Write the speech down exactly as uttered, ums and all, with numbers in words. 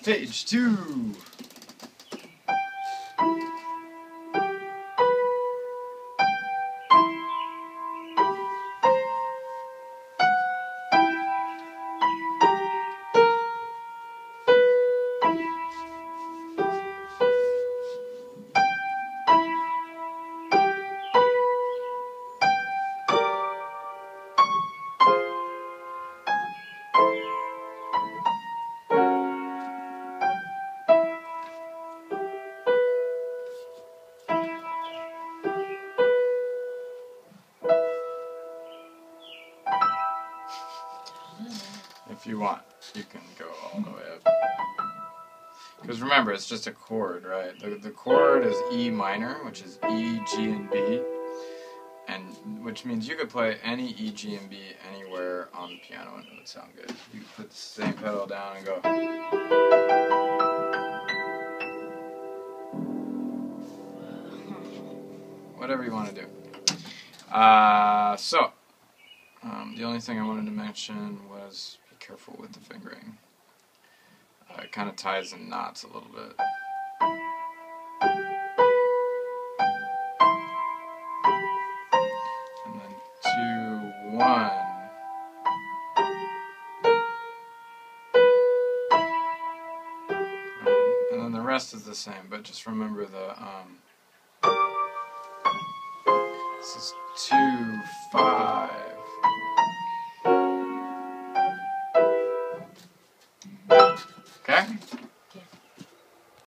Page two. If you want, you can go all the way up. Because remember, it's just a chord, right? The, the chord is E minor, which is E, G, and B. And which means you could play any E, G, and B anywhere on the piano and it would sound good. You could put the same pedal down and go. Whatever you want to do. Uh, so, um, the only thing I wanted to mention was be careful with the fingering. Uh, it kind of ties in knots a little bit. And then two, one. And then the rest is the same, but just remember the, um, this is two, five.